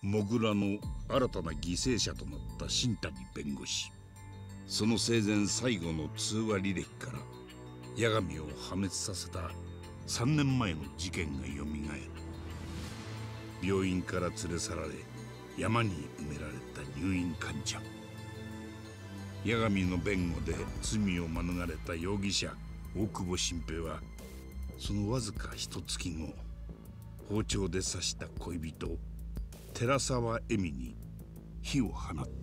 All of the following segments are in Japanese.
モグラの新たな犠牲者となった新谷弁護士。その生前最後の通話履歴から八神を破滅させた3年前の事件がよみがえる。病院から連れ去られ山に埋められた入院患者。八神の弁護で罪を免れた容疑者大久保新平はそのわずか一月後、包丁で刺した恋人寺沢恵美に火を放った。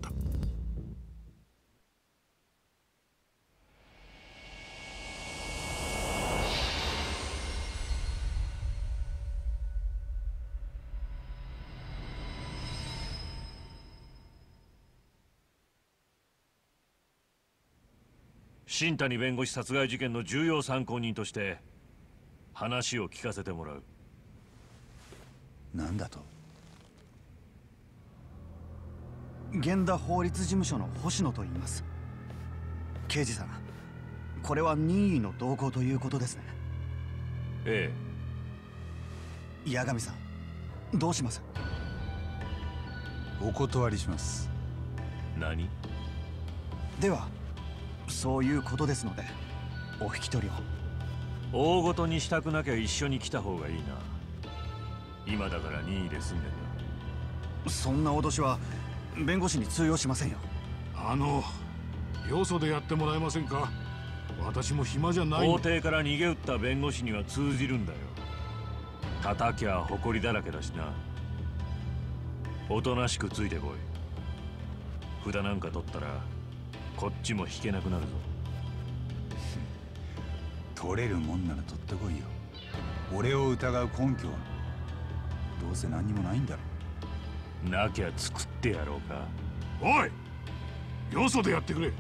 新谷弁護士殺害事件の重要参考人として話を聞かせてもらう。 何だと？ 源田法律事務所の星野と言います。刑事さん、これは任意の同行ということですね。 ええ。八神さん、どうします？ お断りします。 何？ ではそういうことですのでお引き取りを。 大ごとにしたくなきゃ一緒に来た方がいいな。今だから任意で済んでんだ。 そんな脅しは弁護士に通用しませんよ。 よそでやってもらえませんか？私も暇じゃない。 法廷から逃げ打った弁護士には通じるんだよ。叩きゃ誇りだらけだしな。おとなしくついてこい。札なんか取ったらこっちも引けなくなるぞ。 取れるもんなら取ってこいよ。俺を疑う根拠はどうせ何にもないんだろ。 なきゃ作ってやろうか。 おい、よそでやってくれ。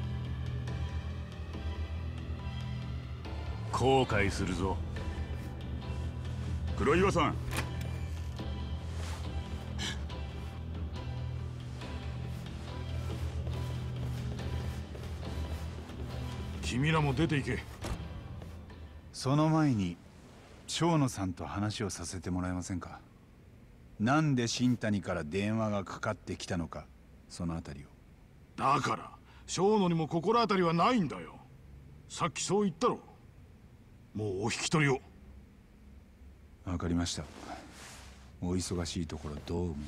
後悔するぞ。 黒岩さん、 君らも出て行け。 その前に生野さんと話をさせてもらえませんか？なんで新谷から電話がかかってきたのか、そのあたりを。 だから生野にも心当たりはないんだよ。さっきそう言ったろ。もうお引き取りを。 わかりました。お忙しいところどうも。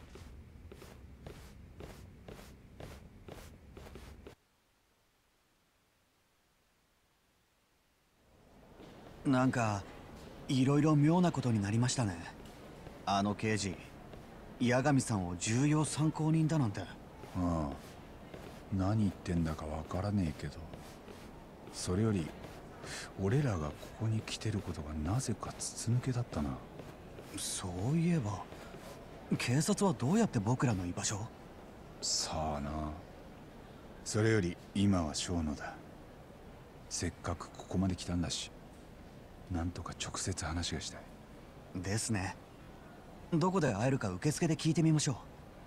なんかいろいろ妙なことになりましたね。あの刑事、八神さんを重要参考人だなんて。 ああ、何言ってんだかわからねえけど、それより俺らがここに来てることがなぜか筒抜けだったな。 そういえば警察はどうやって僕らの居場所を？ さあな。それより今は生野だ。せっかくここまで来たんだし、なんとか直接話がしたい。 ですね。どこで会えるか受付で聞いてみましょ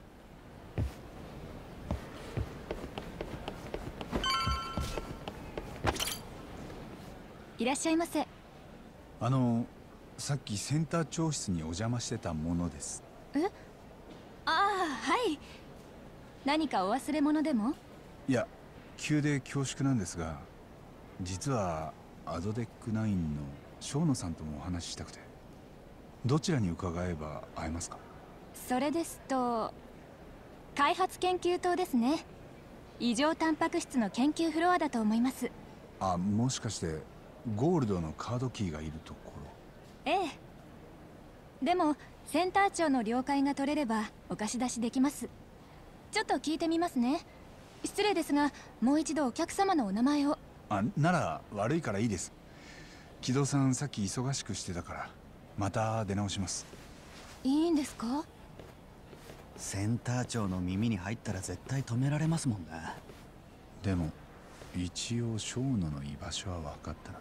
う。いらっしゃいませ。 さっきセンター長室にお邪魔してたものです。 え？ああ、はい。何かお忘れ物でも？ いや、急で恐縮なんですが、実はアドデック9の生野さんともお話ししたくて。どちらに伺えば会えますか？ それですと開発研究棟ですね。異常タンパク質の研究フロアだと思います。 あ、もしかしてゴールドのカードキーがいるところ？ ええ。でもセンター長の了解が取れればお貸し出しできます。ちょっと聞いてみますね。失礼ですがもう一度お客様のお名前を。 なら悪いからいいです。木戸さんさっき忙しくしてたからまた出直します。 いいんですか？ センター長の耳に入ったら絶対止められますもんね。 でも一応生野の居場所は分かったな。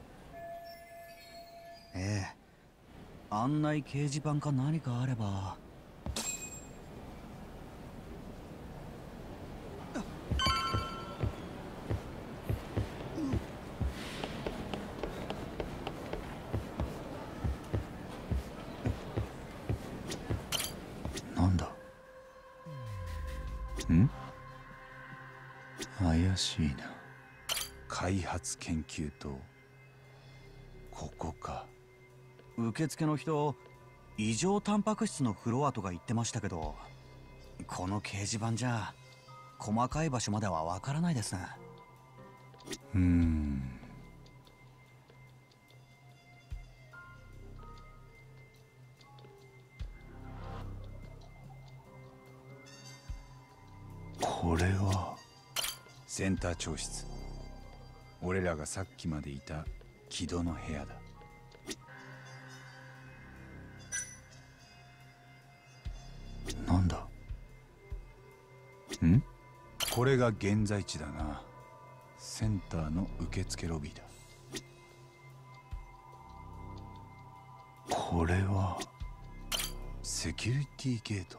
ええ。案内掲示板か何かあれば。 なんだ？ 怪しいな。開発研究棟、ここか。 受付の人、異常タンパク質のフロアとか言ってましたけど、この掲示板じゃ細かい場所まではわからないですね。 これはセンター長室。俺らがさっきまでいた木戸の部屋だ。なんだ。これが現在地だな。センターの受付ロビーだ。これはセキュリティゲート。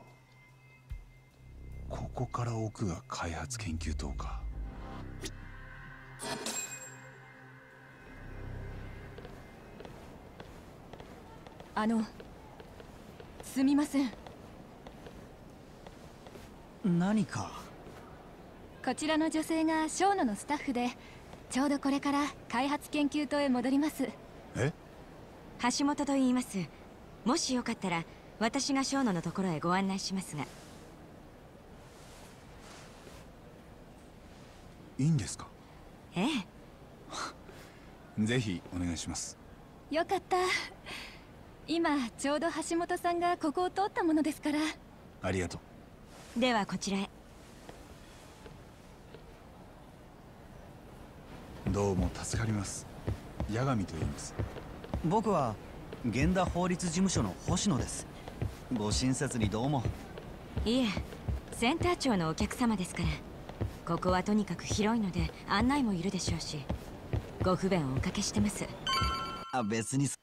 ここから奥が開発研究棟か。 すみません。 何か。 こちらの女性がショーノのスタッフで、ちょうどこれから開発研究棟へ戻ります。 え？ 橋本と言います。もしよかったら私がショーノのところへご案内しますが。 いいんですか？ ええ。ぜひお願いします。 よかった。今ちょうど橋本さんがここを通ったものですから。 ありがとえ。ではこちらへ。 どうも助かります。八神と言います。 僕は源田法律事務所の星野です。ご親切にどうも。 いえ、センター長のお客様ですから。ここはとにかく広いので案内もいるでしょうし、ご不便をおかけしてます。 別に。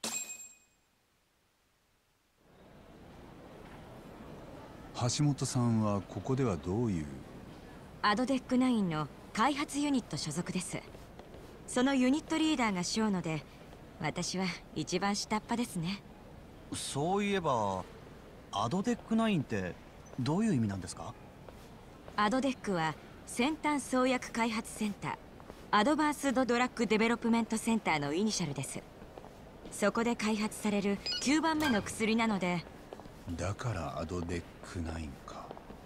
橋本さんはここではどういう？ アドデック9の開発ユニット所属です。そのユニットリーダーがショーノで、私は一番下っ端ですね。 そういえばアドデック9ってどういう意味なんですか？ アドデックは先端創薬開発センター、アドバンスドドラッグデベロップメントセンターのイニシャルです。そこで開発される9番目の薬なので。 だからアドデック9か。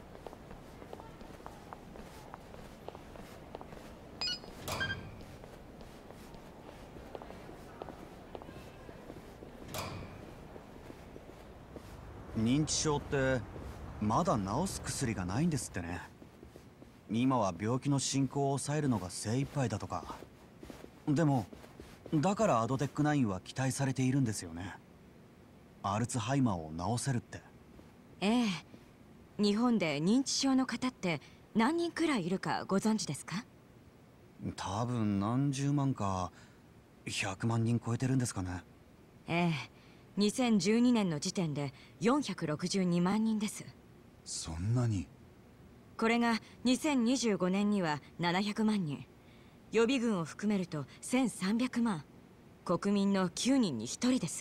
認知症ってまだ治す薬がないんですってね。今は病気の進行を抑えるのが精一杯だとか。でもだからアドデック9は期待されているんですよね。アルツハイマーを治せるって。 ええ。日本で認知症の方って何人くらいいるかご存知ですか？ 多分何十万か100万人超えてるんですかね。 ええ。2012年の時点で462万人です。 そんなに？ これが2025年には700万人、予備軍を含めると1300万。国民の9人に1人です。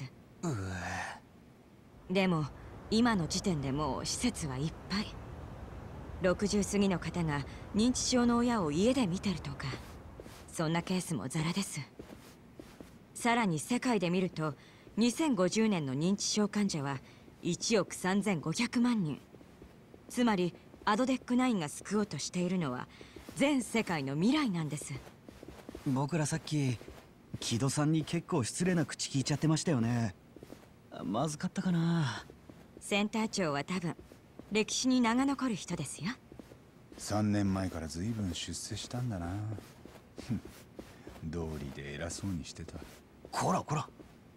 でも今の時点でもう施設はいっぱい。60過ぎの方が認知症の親を家で見てるとか、そんなケースもザラです。さらに世界で見ると2050年の認知症患者は1億3500万人。つまりアドデック9が救おうとしているのは全世界の未来なんです。 僕らさっき木戸さんに結構失礼な口聞いちゃってましたよね。まずかったかな。 センター長は多分歴史に名が残る人ですよ。 3年前から随分出世したんだな。道理で偉そうにしてた。 こらこら。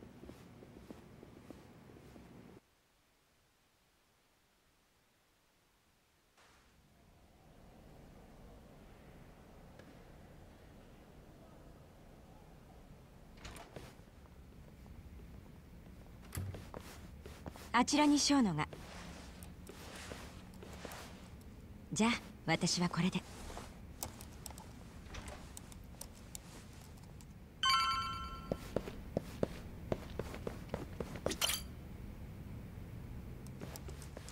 あちらにショーノが。じゃあ私はこれで。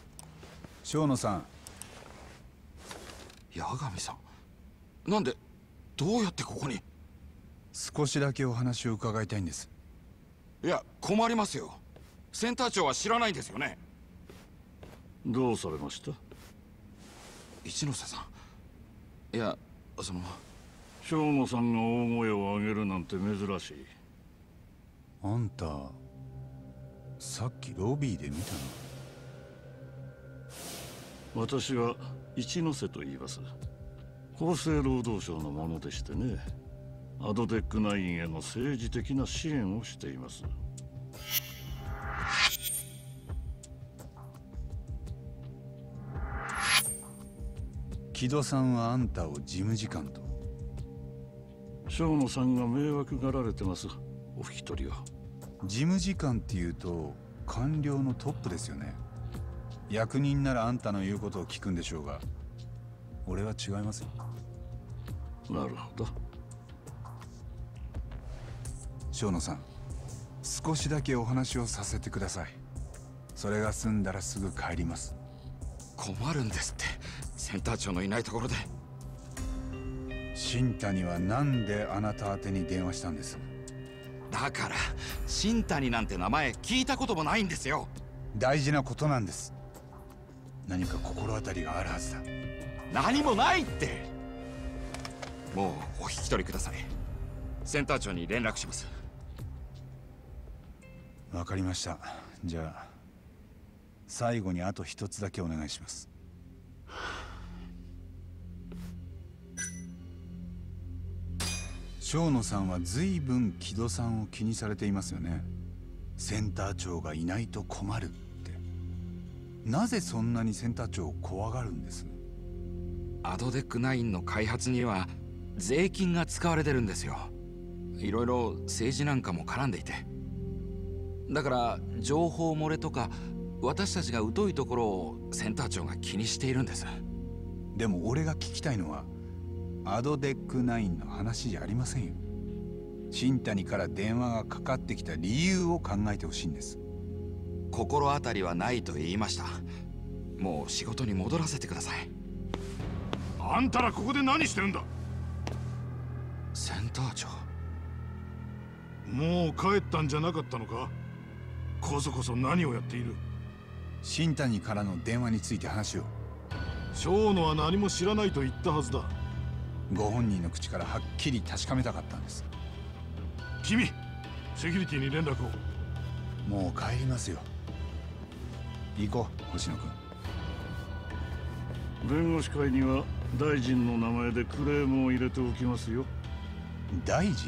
生野さん。 八神さん、なんでどうやってここに？ 少しだけお話を伺いたいんです。 いや、困りますよ。センター長は知らないんですよね？ どうされました？ 一ノ瀬さん。いや、 生野さんが大声を上げるなんて珍しい。 あんたさっきロビーで見たの？ 私は一ノ瀬と言います。厚生労働省のものでしてね。アドテック9への政治的な支援をしています。 木戸さんはあんたを事務次官と？ 生野さんが迷惑がられてます。お引き取りを。 事務次官っていうと官僚のトップですよね。役人ならあんたの言うことを聞くんでしょうが、俺は違いますよ。 なるほど。 生野さん、少しだけお話をさせてください。それが済んだらすぐ帰ります。 困るんですって、センター長のいないところで。 新谷はなんであなた宛てに電話したんです？ だから新谷なんて名前聞いたこともないんですよ。 大事なことなんです。何か心当たりがあるはずだ。 何もないって。もうお引き取りください。センター長に連絡します。 わかりました。じゃあ最後にあと一つだけお願いします。生野さんは随分木戸さんを気にされていますよね。センター長がいないと困るって。なぜそんなにセンター長を怖がるんです？ アドデック9の開発には税金が使われてるんですよ。いろいろ政治なんかも絡んでいて。だから情報漏れとか私たちが疎いところをセンター長が気にしているんです。 でも俺が聞きたいのはアドデック9の話じゃありませんよ。新谷から電話がかかってきた理由を考えてほしいんです。 心当たりはないと言いました。もう仕事に戻らせてください。 あんたらここで何してるんだ？ センター長。 もう帰ったんじゃなかったのか？こそこそ何をやっている？ 新谷からの電話について話を。 生野は何も知らないと言ったはずだ。 ご本人の口からはっきり確かめたかったんです。 君、セキュリティに連絡を。 もう帰りますよ。行こう、星野君。 弁護士会には大臣の名前でクレームを入れておきますよ。 大臣？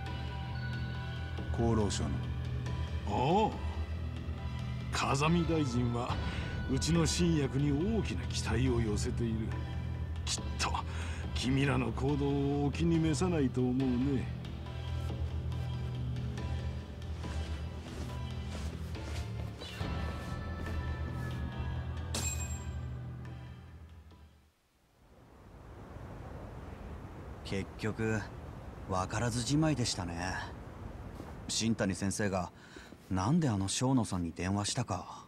厚労省の。 おお、風見大臣はうちの新薬に大きな期待を寄せている。きっと君らの行動をお気に召さないと思うね。 結局分からずじまいでしたね。新谷先生がなんであの生野さんに電話したか。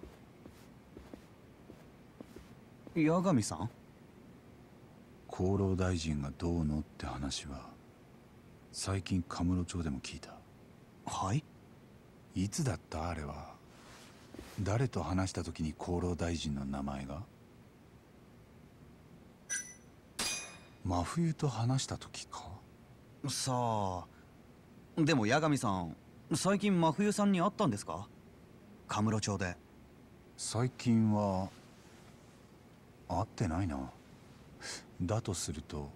八神さん？ 厚労大臣がどうのって話は最近カムロ町でも聞いた。 はい？ いつだったあれは。誰と話した時に厚労大臣の名前が？真冬と話した時か。 さあ、でも八神さん、最近真冬さんに会ったんですか？カムロ町で。 最近は会ってないな。だとすると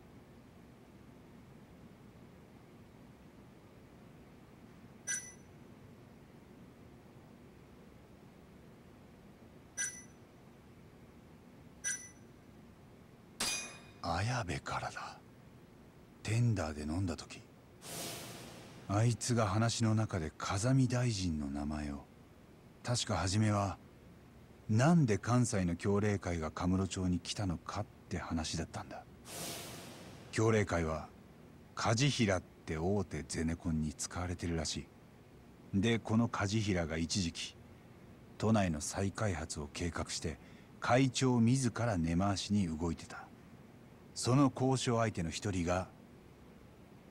綾部からだ。テンダーで飲んだ時、あいつが話の中で風見大臣の名前を、確か初めはなんで関西の協励会がカムロ町に来たのかって話だったんだ。協励会は梶平って大手ゼネコンに使われてるらしい。でこの梶平が一時期都内の再開発を計画して会長自ら根回しに動いてた。その交渉相手の一人が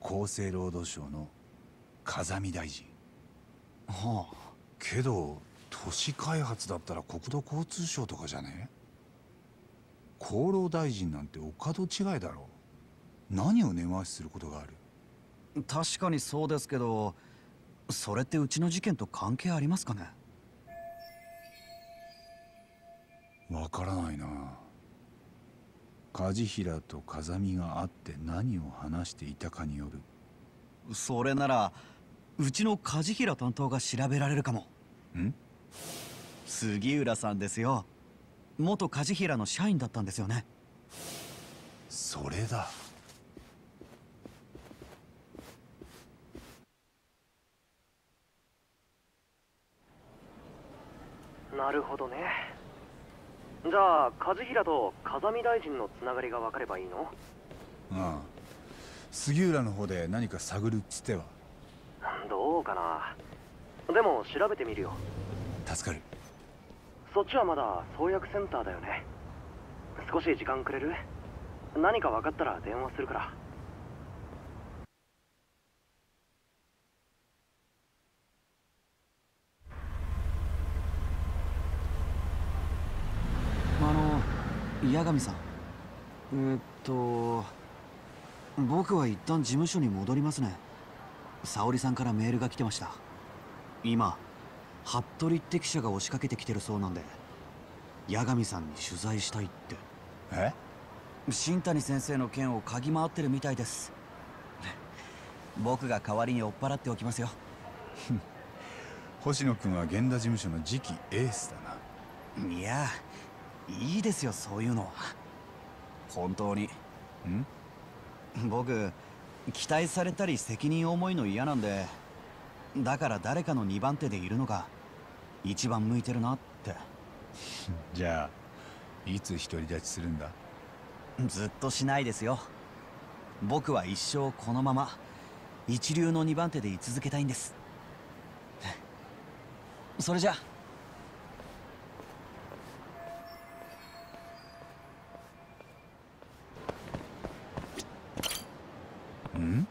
厚生労働省の風見大臣。 はあ。 けど都市開発だったら国土交通省とかじゃね？厚労大臣なんてお門違いだろう。何を根回しすることがある？ 確かにそうですけど、それってうちの事件と関係ありますかね？ わからないな。梶平と風見が会って何を話していたかによる。 それならうちの梶平担当が調べられるかも。 ん？ 杉浦さんですよ。元梶平の社員だったんですよね。 それだ。 なるほどね。じゃあ梶平と風見大臣のつながりが分かればいいの？ ああ、杉浦の方で何か探るっつっては。 どうかな。でも調べてみるよ。 助かる。 そっちはまだ創薬センターだよね。少し時間くれる？何か分かったら電話するから。 八神さん、僕は一旦事務所に戻りますね。沙織さんからメールが来てました。今服部って記者が押しかけてきてるそうなんで、八神さんに取材したいって。 え？ 新谷先生の件を嗅ぎ回ってるみたいです。僕が代わりに追っ払っておきますよ。 星野君は源田事務所の次期エースだな。 いや、いいですよそういうのは。本当に。僕期待されたり責任重いの嫌なんで、だから誰かの2番手でいるのが一番向いてるなって。 じゃあいつ独り立ちするんだ？ ずっとしないですよ。僕は一生このまま一流の2番手で居続けたいんです。それじゃ。 ん？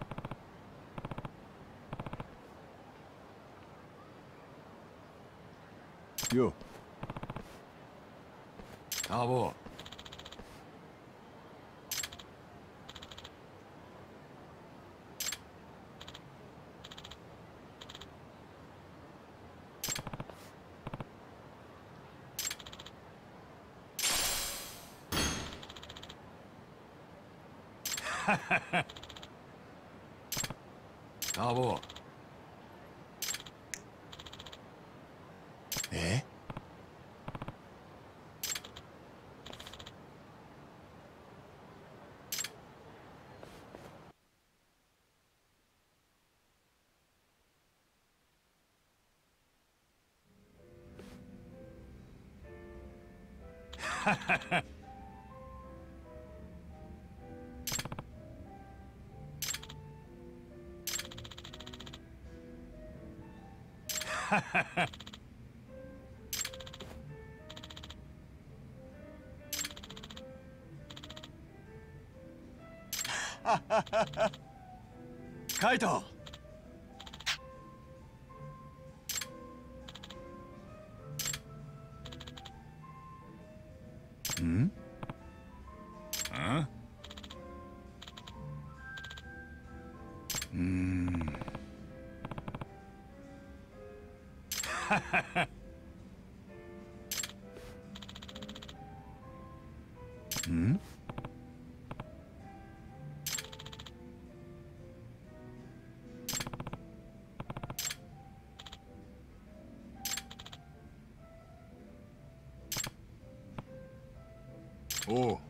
よ。 あぼあぼえ？ カイト。 ん？ん？ おう。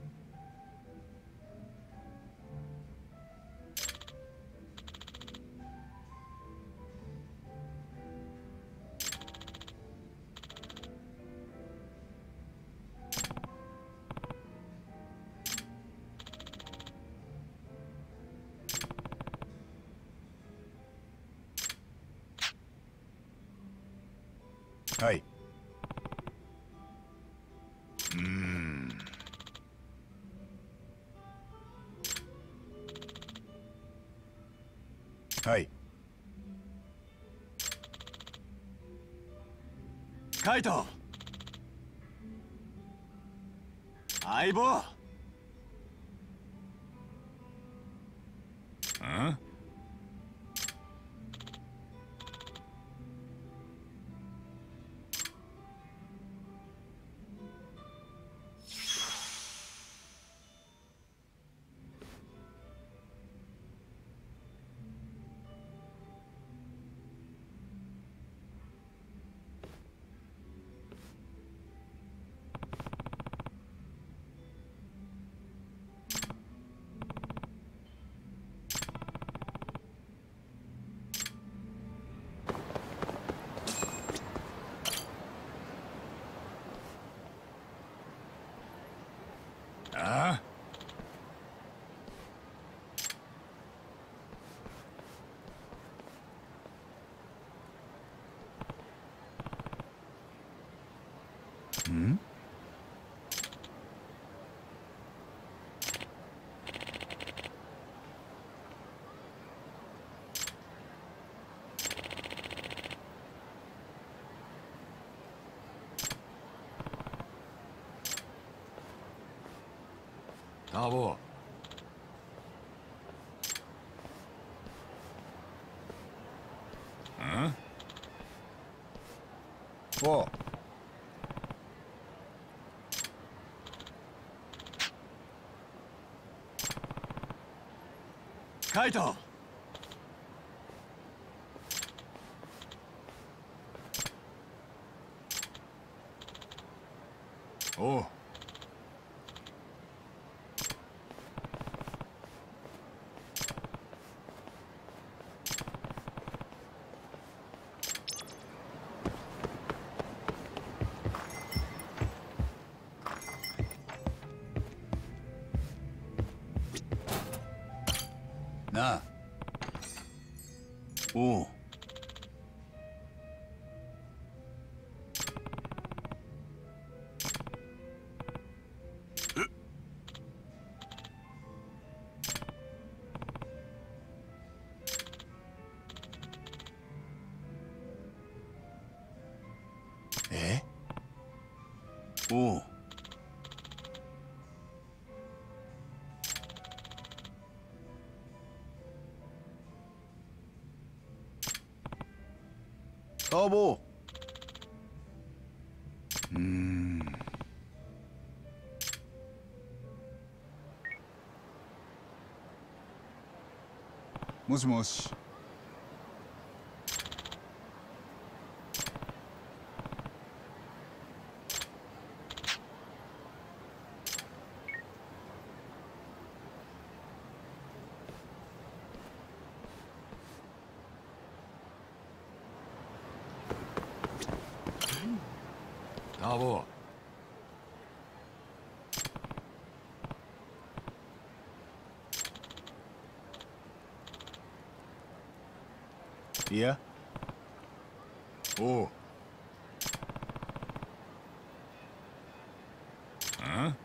はい。 はい。 カイト、相棒。 ん？ああ？ ん？ ターボ。ん？ おう。 カイト。 おう。 なあ。おう。え？おう。ターボ。もしもし。 ターボ。 いや。 おう。ん？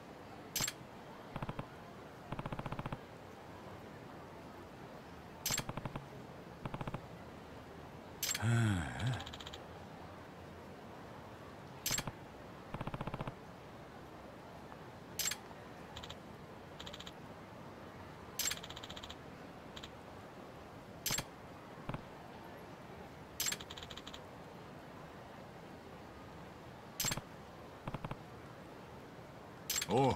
おう。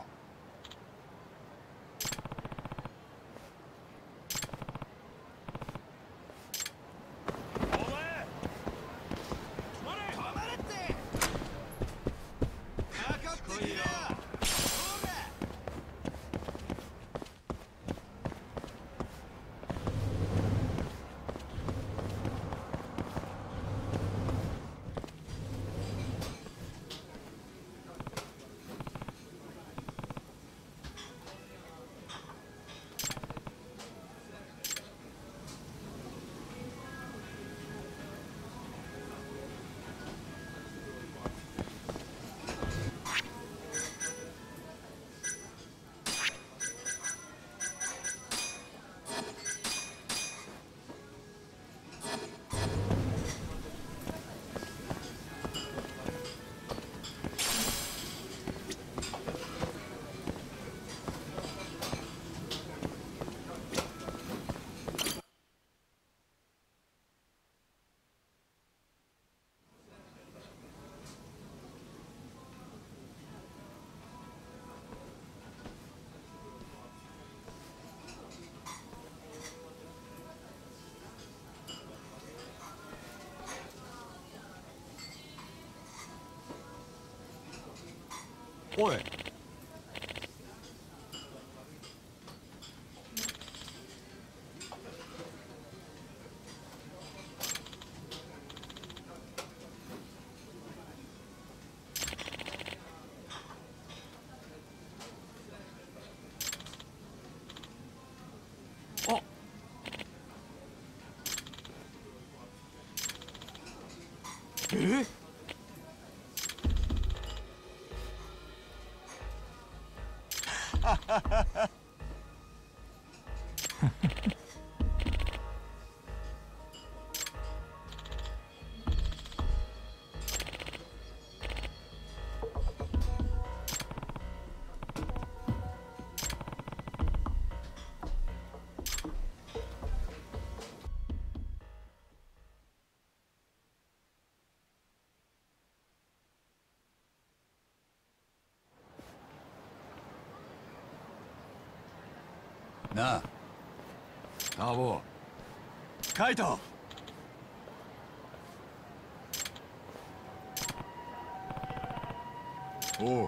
おい。なあ、 ターボ。 カイト。 おう。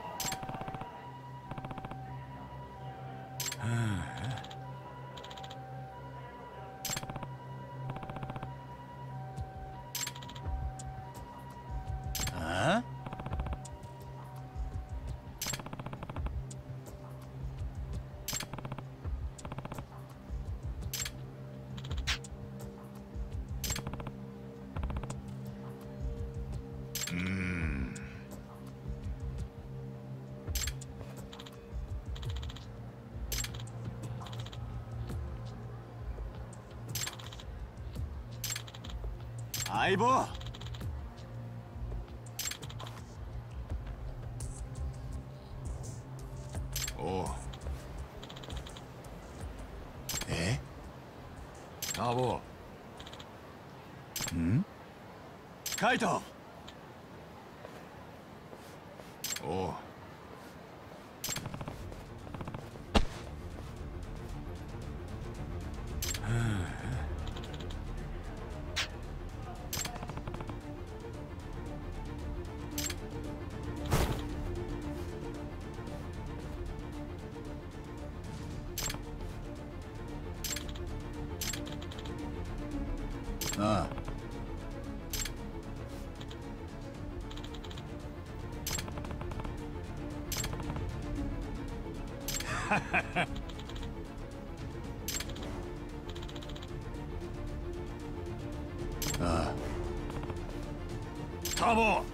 あ？ 相棒。 おう。 え？ ターボ。 ん？ カイト。 おう。 ああ。ああ。 ターボ。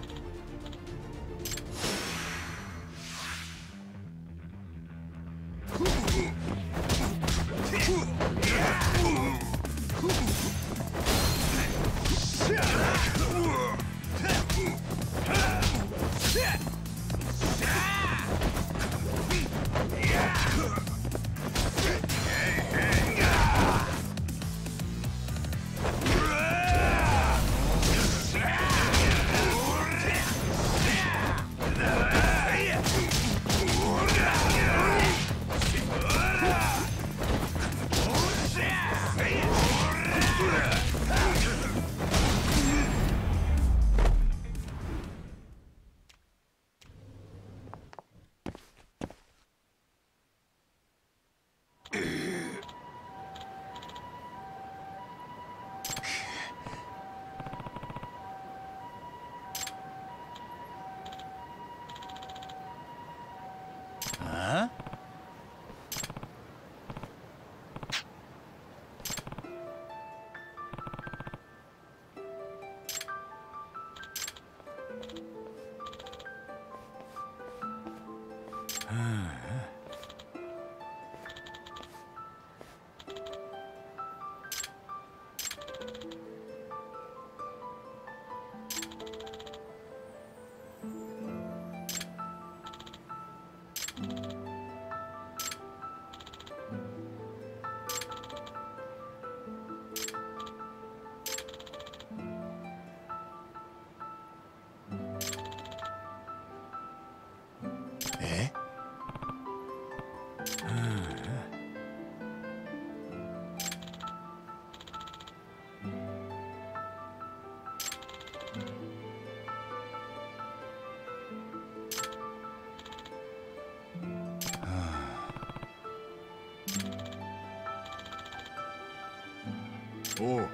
あ？ おう。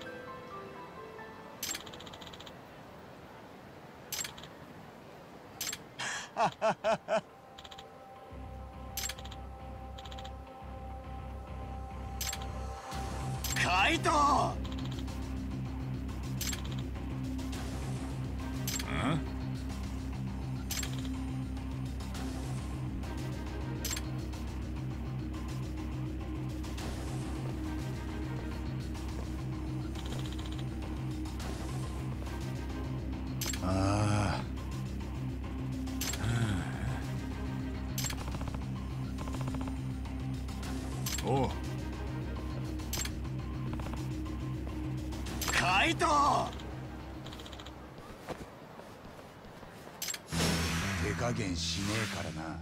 カイト！ ああ。おう。 カイト！ 手加減しねえからな。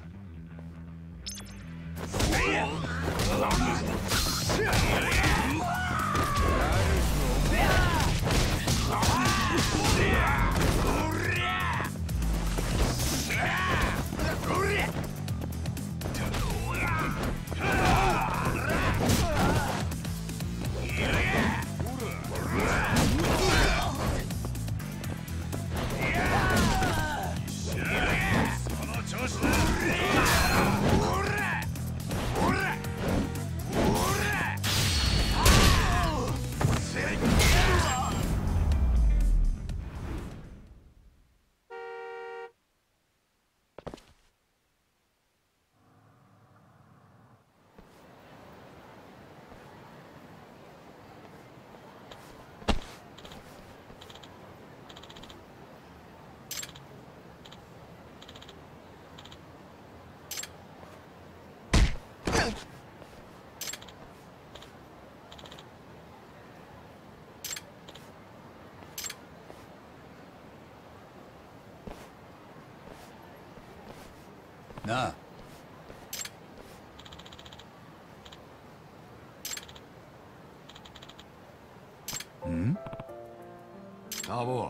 なあ。ん？ タボ。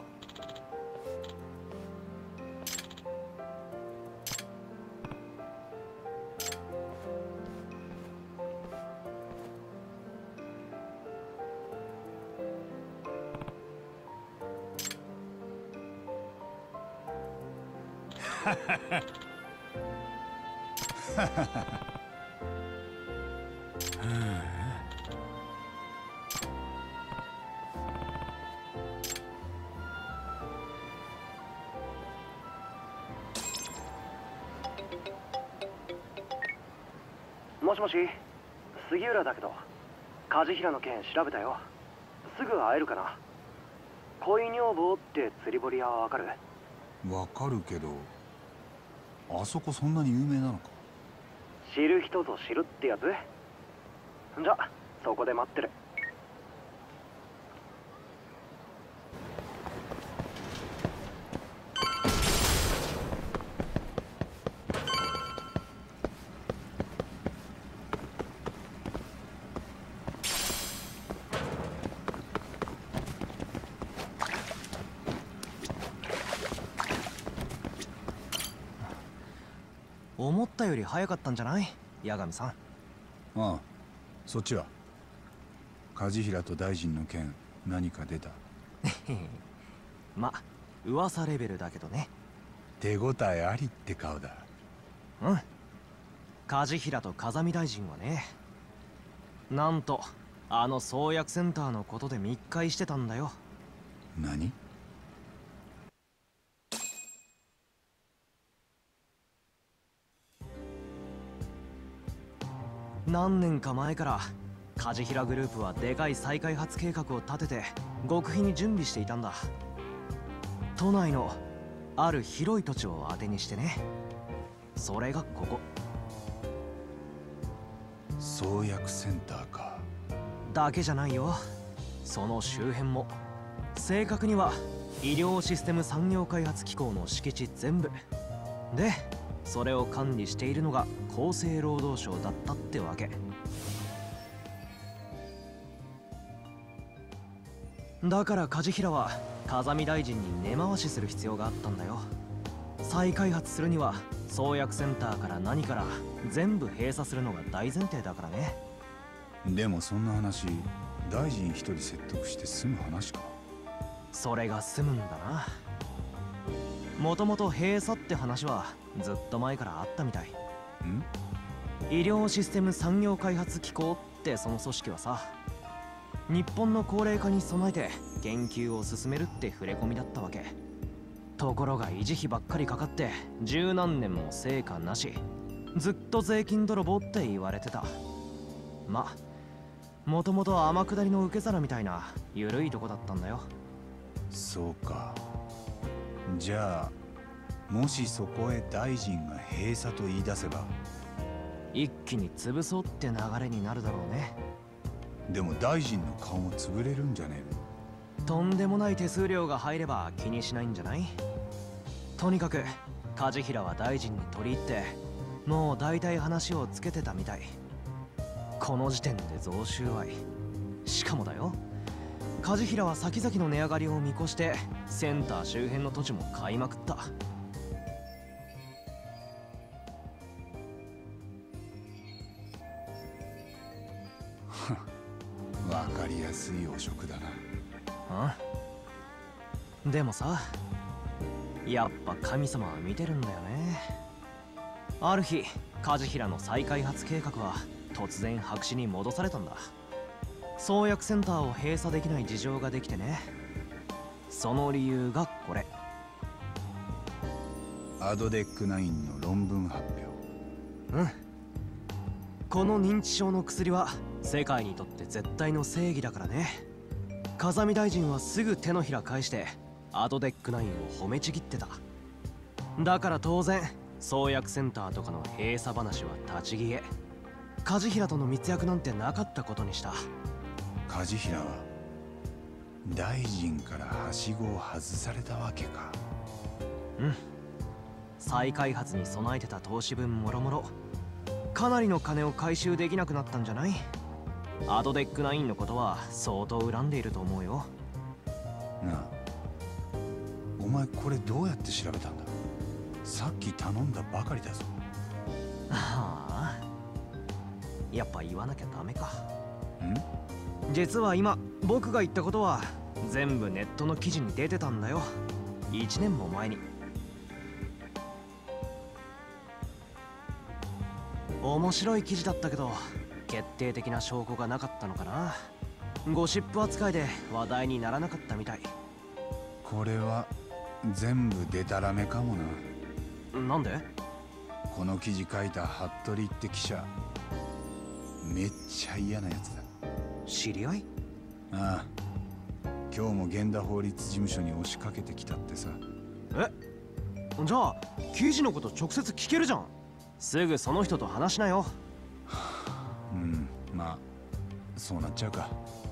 もしもし、杉浦だけど、梶平の件調べたよ。すぐ会えるかな。恋女房って釣り堀屋はわかる？ わかるけど、あそこそんなに有名なのか？ 知る人ぞ知るってやつ？じゃ、そこで待ってる。 思ったより早かったんじゃない？八神さん。 ああ、そっちは梶平と大臣の件何か出た？ ま、噂レベルだけどね。 手応えありって顔だ。 うん。梶平と風見大臣はね、なんとあの創薬センターのことで密会してたんだよ。 何？ 何年か前から梶平グループはでかい再開発計画を立てて極秘に準備していたんだ。都内のある広い土地を当てにしてね。それがここ創薬センターか。 だけじゃないよ。その周辺も。正確には医療システム産業開発機構の敷地全部で、それを管理しているのが厚生労働省だったってわけだから。梶平は風見大臣に根回しする必要があったんだよ。再開発するには創薬センターから何から全部閉鎖するのが大前提だからね。 でもそんな話大臣一人説得して済む話か。 それが済むんだな。もともと閉鎖って話はずっと前からあったみたい。医療システム産業開発機構ってその組織はさ、日本の高齢化に備えて研究を進めるって触れ込みだったわけ。ところが維持費ばっかりかかって十何年も成果なし、ずっと税金泥棒って言われてた。まあもともと天下りの受け皿みたいな緩いとこだったんだよ。 そうか。じゃあもしそこへ大臣が閉鎖と言い出せば一気に潰そうって流れになるだろうね。 でも大臣の顔も潰れるんじゃねえの？ とんでもない手数料が入れば気にしないんじゃない？とにかく梶平は大臣に取り入ってもう大体話をつけてたみたい。この時点で贈収賄。しかもだよ、梶平は先々の値上がりを見越してセンター周辺の土地も買いまくった。 わかりやすい汚職だな。 でもさ、やっぱ神様は見てるんだよね。ある日梶平の再開発計画は突然白紙に戻されたんだ。創薬センターを閉鎖できない事情ができてね。その理由がこれ。 アドデック9の論文発表。 この認知症の薬は世界にとって絶対の正義だからね。風見大臣はすぐ手のひら返してアドデック9を褒めちぎってた。だから当然創薬センターとかの閉鎖話は立ち消え。梶平との密約なんてなかったことにした。 梶平は大臣からはしごを外されたわけか。 再開発に備えてた投資分もろもろかなりの金を回収できなくなったんじゃない？アドデック9のことは相当恨んでいると思うよ。 なあ、お前これどうやって調べたんだ？さっき頼んだばかりだぞ。 はあ、やっぱ言わなきゃダメか。実は今僕が言ったことは全部ネットの記事に出てたんだよ。1年も前に。面白い記事だったけど決定的な証拠がなかったのかな。ゴシップ扱いで話題にならなかったみたい。 これは全部デタラメかもな。 なんで？ この記事書いた服部って記者、めっちゃ嫌なやつだ。 知り合い？ ああ、今日も源田法律事務所に押しかけてきたってさ。 じゃあ記事のこと直接聞けるじゃん。すぐその人と話しなよ。 まあそうなっちゃうか。